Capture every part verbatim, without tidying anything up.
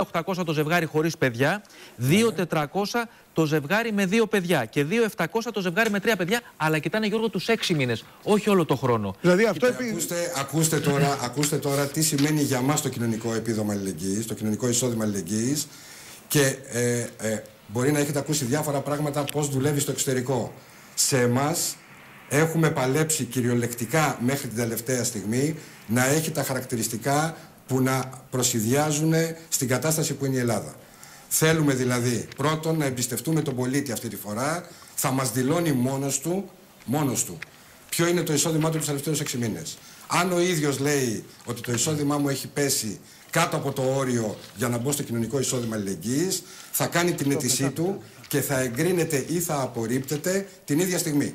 οκτακόσια το ζευγάρι χωρίς παιδιά, δύο χιλιάδες τετρακόσια το ζευγάρι με δύο παιδιά και δύο χιλιάδες επτακόσια το ζευγάρι με τρία παιδιά, αλλά κοιτάνε, Γιώργο, τους έξι μήνες, όχι όλο το χρόνο. Δηλαδή αυτό επί... ακούστε, ακούστε, τώρα, ακούστε τώρα τι σημαίνει για μας το κοινωνικό επίδομα αλληλεγγύης, το κοινωνικό εισόδημα αλληλεγγύης και ε, ε, μπορεί να έχετε ακούσει διάφορα πράγματα πώς δουλεύει στο εξωτερικό. Σε εμάς έχουμε παλέψει κυριολεκτικά μέχρι την τελευταία στιγμή να έχει τα χαρακτηριστικά που να προσυδειάζουν στην κατάσταση που είναι η Ελλάδα. Θέλουμε δηλαδή πρώτον να εμπιστευτούμε τον πολίτη αυτή τη φορά, θα μας δηλώνει μόνος του, μόνος του ποιο είναι το εισόδημά του τους τελευταίους έξι μήνες. Αν ο ίδιος λέει ότι το εισόδημά μου έχει πέσει κάτω από το όριο για να μπω στο κοινωνικό εισόδημα αλληλεγγύης, θα κάνει την αίτησή του και θα εγκρίνεται ή θα απορρίπτεται την ίδια στιγμή.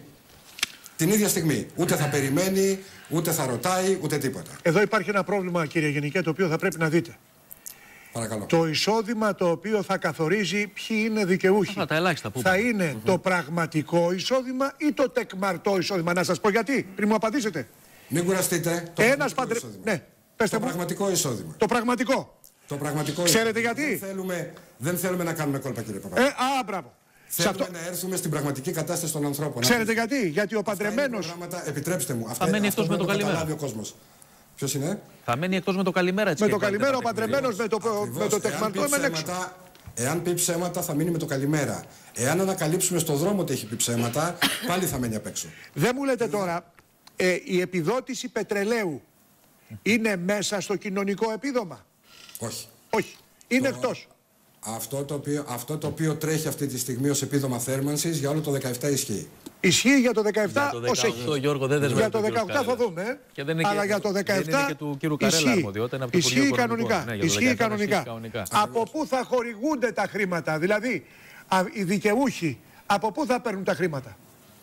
Την ίδια στιγμή. Ούτε θα περιμένει, ούτε θα ρωτάει, ούτε τίποτα. Εδώ υπάρχει ένα πρόβλημα, κύριε Γενικέ, το οποίο θα πρέπει να δείτε. Παρακαλώ. Το εισόδημα το οποίο θα καθορίζει ποιοι είναι δικαιούχοι. Αυτά τα ελάχιστα που θα είναι mm-hmm. το πραγματικό εισόδημα ή το τεκμαρτό εισόδημα. Να σας πω γιατί, πριν μου απαντήσετε. Μην κουραστείτε. Το Ένας παντρε... Ναι, πέστε το μου. πραγματικό εισόδημα. Το πραγματικό. Το πραγματικό Ξέρετε εισόδημα. γιατί. Δεν θέλουμε, δεν θέλουμε να κάνουμε κόλπα, κύριε Παπαδάκη. Ε, α, μπράβο. Θέλουμε αυτό... να έρθουμε στην πραγματική κατάσταση των ανθρώπων. Ξέρετε γιατί. Γιατί ο παντρεμένος. Επιτρέψτε μου. Θα μένει εκτός με το καλημέρα. Ποιος είναι? Θα μένει εκτός με το καλημέρα. Έτσι με το καλημέρα ο παντρεμένος με το, με το τεκμαρτό έμενε έξω. Εάν πει ψέματα θα μείνει με το καλημέρα. Εάν ανακαλύψουμε στον δρόμο ότι έχει πει ψέματα, πάλι θα μένει απ' έξω. Δεν μου λέτε τώρα, ε, η επιδότηση πετρελαίου είναι μέσα στο κοινωνικό επίδομα? Όχι. Όχι. Είναι το... εκτός. Αυτό το, οποίο, αυτό το οποίο τρέχει αυτή τη στιγμή ως επίδομα θέρμανσης για όλο το δεκαεπτά ισχύει. Ισχύει για το δεκαεπτά ως έχει. Γιώργο, δεν για το δεκαοκτώ θα δούμε. Ε. Και δεν είναι αλλά και, για το δεκαεπτά δεν είναι και του κύριου Καρέλα αρμοδιότητα, είναι από το ισχύει κανονικά. Ναι, ισχύει κανονικά. κανονικά. Από πού θα χορηγούνται τα χρήματα? Δηλαδή, α, οι δικαιούχοι, από πού θα παίρνουν τα χρήματα?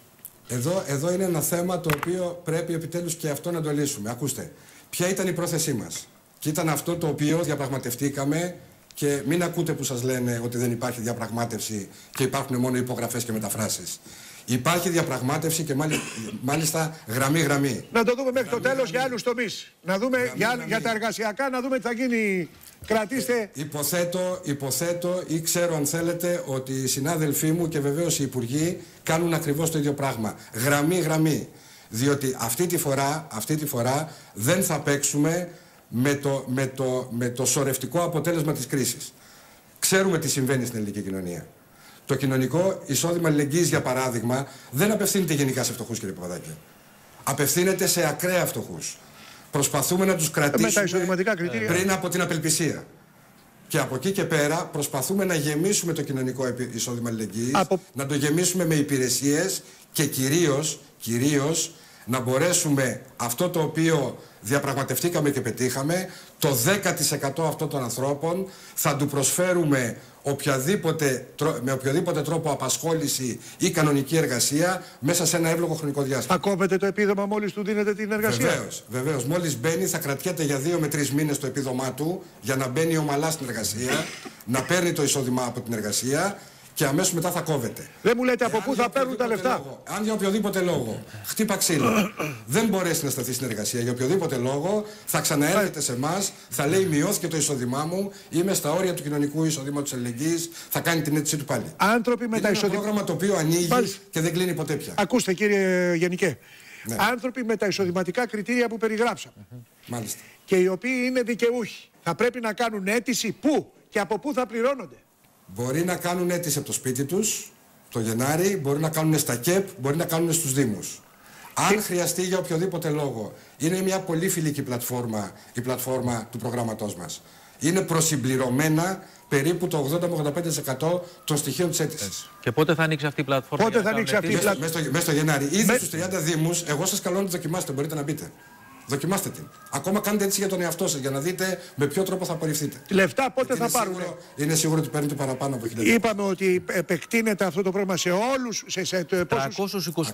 Εδώ, εδώ είναι ένα θέμα το οποίο πρέπει επιτέλους και αυτό να το λύσουμε. Ακούστε, ποια ήταν η πρόθεσή μας? Και ήταν αυτό το οποίο διαπραγματευτήκαμε. Και μην ακούτε που σας λένε ότι δεν υπάρχει διαπραγμάτευση και υπάρχουν μόνο υπογραφές και μεταφράσεις. Υπάρχει διαπραγμάτευση και μάλιστα γραμμή-γραμμή. Να το δούμε μέχρι το τέλος γραμμή. για άλλους τομείς. Να δούμε γραμμή, για, γραμμή. για τα εργασιακά, να δούμε τι θα γίνει. Κρατήστε. Ε, υποθέτω, υποθέτω ή ξέρω αν θέλετε ότι οι συνάδελφοί μου και βεβαίως οι υπουργοί κάνουν ακριβώς το ίδιο πράγμα. Γραμμή-γραμμή. Διότι αυτή τη φορά, αυτή τη φορά δεν θα παίξουμε με το, με, το, με το σωρευτικό αποτέλεσμα της κρίσης. Ξέρουμε τι συμβαίνει στην ελληνική κοινωνία. Το κοινωνικό εισόδημα αλληλεγγύης, για παράδειγμα, δεν απευθύνεται γενικά σε φτωχούς, κύριε Παπαδάκη. Απευθύνεται σε ακραία φτωχούς. Προσπαθούμε να τους κρατήσουμε πριν από την απελπισία. Και από εκεί και πέρα προσπαθούμε να γεμίσουμε το κοινωνικό εισόδημα αλληλεγγύης, από... να το γεμίσουμε με υπηρεσίες και κυρίως, κυρίως να μπορέσουμε αυτό το οποίο διαπραγματευτήκαμε και πετύχαμε, το δέκα τοις εκατό αυτών των ανθρώπων θα του προσφέρουμε οποιαδήποτε, με οποιοδήποτε τρόπο απασχόληση ή κανονική εργασία μέσα σε ένα εύλογο χρονικό διάστημα. Θα κόβετε το επίδομα μόλις του δίνετε την εργασία? Βεβαίως, βεβαίως. Μόλις μπαίνει θα κρατιέται για δύο με τρεις μήνες το επίδομά του για να μπαίνει ομαλά στην εργασία, να παίρνει το εισόδημα από την εργασία και αμέσως μετά θα κόβεται. Δεν μου λέτε από πού θα παίρνουν τα λεφτά. Λόγο, αν για οποιοδήποτε λόγο χτύπα ξύλο δεν μπορέσει να σταθεί στην εργασία, για οποιοδήποτε λόγο θα ξαναέρχεται σε εμάς, θα λέει μειώθηκε το εισόδημά μου, είμαι στα όρια του κοινωνικού εισοδήματος αλληλεγγύης, θα κάνει την αίτησή του πάλι. Άνθρωποι με είναι τα ένα εισοδη... πρόγραμμα το οποίο ανοίγει Πάλι. και δεν κλείνει ποτέ πια. Ακούστε, κύριε Γενικέ. Ναι. Άνθρωποι με τα εισοδηματικά κριτήρια που περιγράψαμε. Μάλιστα. Και οι οποίοι είναι δικαιούχοι. Θα πρέπει να κάνουν αίτηση πού και από πού θα πληρώνονται. Μπορεί να κάνουν αίτηση από το σπίτι τους το Γενάρη, μπορεί να κάνουν στα ΚΕΠ, μπορεί να κάνουν στους Δήμους. Αν χρειαστεί για οποιοδήποτε λόγο, είναι μια πολύ φιλική πλατφόρμα η πλατφόρμα του προγράμματός μας. Είναι προσυμπληρωμένα περίπου το ογδόντα με ογδόντα πέντε τοις εκατό των στοιχείων της αίτησης. Και πότε θα ανοίξει αυτή η πλατφόρμα? Πότε θα ανοίξει αυτή η πλατφόρμα? Μέσα στο, μέσα στο Γενάρη. Ήδη με... στους τριάντα Δήμους, εγώ σας καλώ να το δοκιμάσετε, μπορείτε να μπείτε. Δοκιμάστε την. Ακόμα κάντε έτσι για τον εαυτό σας για να δείτε με ποιο τρόπο θα απορριφθείτε. Λεφτά πότε θα πάρουν? Είναι σίγουρο ότι παίρνετε παραπάνω από χιλιάδες. Είπαμε ότι επεκτείνεται αυτό το πρόγραμμα σε όλους, σε, σε τριακόσιους είκοσι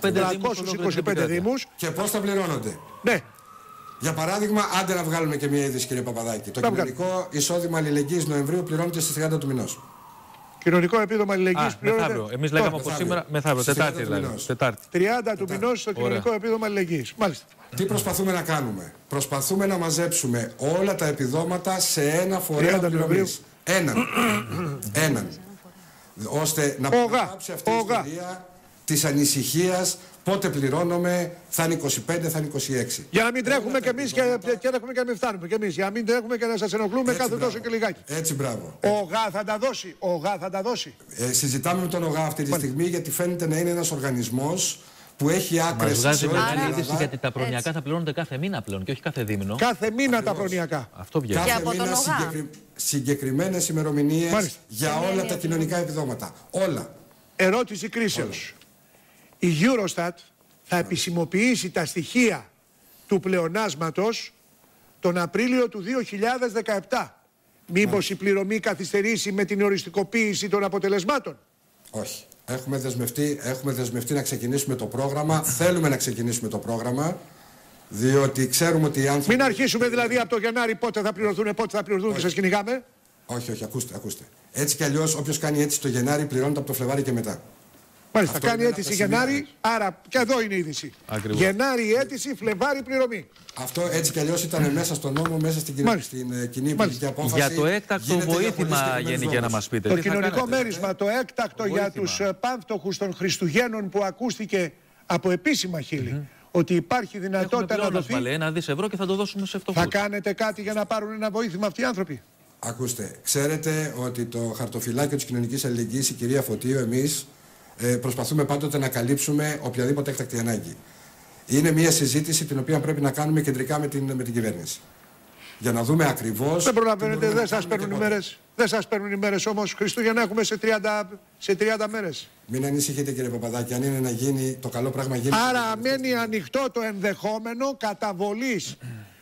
πέντε Δήμους. Και πώς θα πληρώνονται? Ναι. Για παράδειγμα, άντε να βγάλουμε και μια είδηση, κύριε Παπαδάκη. Το κοινωνικό εισόδημα αλληλεγγύης Νοεμβρίου πληρώνεται στις τριάντα του μηνός. Κοινωνικό επίδομα αλληλεγγύης πληρώνεται. Εμείς λέγαμε από σήμερα, μεθαύριο, Τετάρτη δηλαδή. τριάντα του μηνός στο κοινωνικό επίδομα αλληλεγγύης. Μάλιστα. Τι προσπαθούμε να κάνουμε? Προσπαθούμε να μαζέψουμε όλα τα επιδόματα σε ένα φορέα πληρωμής. Έναν. Έναν. Ώστε να προγράψει αυτή η ιστορία της ανησυχίας. Πότε πληρώνομαι, θα είναι είκοσι πέντε, θα είναι είκοσι έξι. Για να μην τρέχουμε κι εμείς και, και, έχουμε και να μην φτάνουμε κι εμείς. Για να μην τρέχουμε και να σας ενοχλούμε κάθε τόσο και λιγάκι. Έτσι, μπράβο. Ο ΟΓΑ θα τα δώσει. Ο ΟΓΑ θα τα δώσει. Ε, συζητάμε με τον ΟΓΑ αυτή τη στιγμή γιατί φαίνεται να είναι ένας οργανισμός που έχει άκρες. Μας βγάζει μεγάλη είδηση γιατί τα προνοιακά θα πληρώνονται κάθε μήνα πλέον και όχι κάθε δίμηνο. Κάθε μήνα ακριβώς. Τα προνοιακά. Αυτό βγαίνει. Κάθε και από μήνα τον ΟΓΑ. συγκεκρι... συγκεκριμένες ημερομηνίες για όλα τα κοινωνικά επιδόματα. Όλα. Ερώτηση κρίσεως. Η Eurostat θα επισημοποιήσει τα στοιχεία του πλεονάσματος τον Απρίλιο του δύο χιλιάδες δεκαεπτά. Μήπως η πληρωμή καθυστερήσει με την οριστικοποίηση των αποτελεσμάτων? Όχι. Έχουμε δεσμευτεί, έχουμε δεσμευτεί να ξεκινήσουμε το πρόγραμμα. Θέλουμε να ξεκινήσουμε το πρόγραμμα. Διότι ξέρουμε ότι οι άνθρωποι... Μην αρχίσουμε δηλαδή από το Γενάρη πότε θα πληρωθούν, πότε θα πληρωθούν και σας κυνηγάμε. Όχι, όχι, ακούστε, ακούστε. Έτσι κι αλλιώς όποιος κάνει έτσι το Γενάρη πληρώνεται από το Φλεβάρι και μετά. Μάλιστα, αυτό κάνει αίτηση Γενάρη, άρα και εδώ είναι η είδηση. Ακριβώς. Γενάρη αίτηση, Φλεβάρι πληρωμή. Αυτό έτσι κι αλλιώς ήταν μέσα στον νόμο, μέσα στην, κοινή, στην κοινή πολιτική απόφαση. Για το έκτακτο βοήθημα, Γενική, να μας πείτε. Το τι κοινωνικό μέρισμα, το έκτακτο βοήθημα για τους πανφτωχούς των Χριστουγέννων που ακούστηκε από επίσημα χείλη. Mm-hmm. Ότι υπάρχει δυνατότητα να δοθεί. Έχουμε ένα δις ευρώ και θα το δώσουμε σε φτωχούς. Θα κάνετε κάτι για να πάρουν ένα βοήθημα αυτοί οι άνθρωποι? Ακούστε, ξέρετε ότι το χαρτοφυλάκιο της κοινωνικής αλληλεγγύης, η κυρία Φωτίου, εμείς ε, προσπαθούμε πάντοτε να καλύψουμε οποιαδήποτε έκτακτη ανάγκη. Είναι μια συζήτηση την οποία πρέπει να κάνουμε κεντρικά με την, με την κυβέρνηση. Για να δούμε ακριβώς. Δεν προλαβαίνετε, δεν σας παίρνουν οι μέρες. Δεν σας παίρνουν οι μέρες όμως. Χριστούγεννα έχουμε σε τριάντα, σε τριάντα μέρες. Μην ανησυχείτε, κύριε Παπαδάκη, αν είναι να γίνει το καλό πράγμα γίνει. Άρα μένει ανοιχτό το ενδεχόμενο καταβολής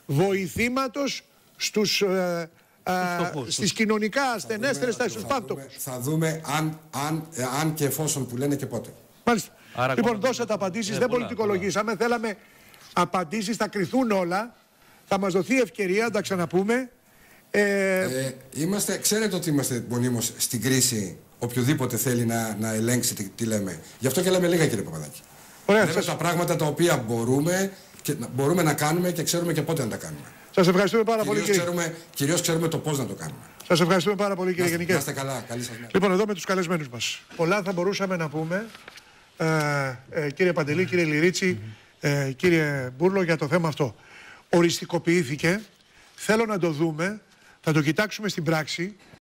βοηθήματος στους, ε, ε, στις κοινωνικά ασθενέστερες, στους πάνττοκους. Θα δούμε αν, αν, ε, αν και εφόσον που λένε και πότε. Μάλιστα. Άρα, λοιπόν, δώσατε απαντήσεις, ε, δεν πολλά, πολιτικολογήσαμε. Πολλά. Θέλαμε απαντήσεις, θα κριθούν όλα. Θα μας δοθεί ευκαιρία να τα ξαναπούμε. Ε... Ε, είμαστε, ξέρετε ότι είμαστε μονίμως στην κρίση. Οποιοδήποτε θέλει να, να ελέγξει τι, τι λέμε. Γι' αυτό και λέμε λίγα, κύριε Παπαδάκη. Ωραία, λέμε σας... τα πράγματα τα οποία μπορούμε, και, μπορούμε να κάνουμε και ξέρουμε και πότε να τα κάνουμε. Σας ευχαριστούμε πάρα κυρίως πολύ, κύριε. Ξέρουμε, κυρίως ξέρουμε το πώς να το κάνουμε. Σας ευχαριστούμε πάρα πολύ, κύριε Γενικέ. Να είστε καλά. Καλή σας μέρα. Λοιπόν, εδώ με τους καλεσμένους μας. Πολλά θα μπορούσαμε να πούμε, ε, ε, κύριε Παντελή, κύριε Λυρίτσι, ε, κύριε Μπούρλο, για το θέμα αυτό. Οριστικοποιήθηκε. Θέλω να το δούμε. Θα το κοιτάξουμε στην πράξη.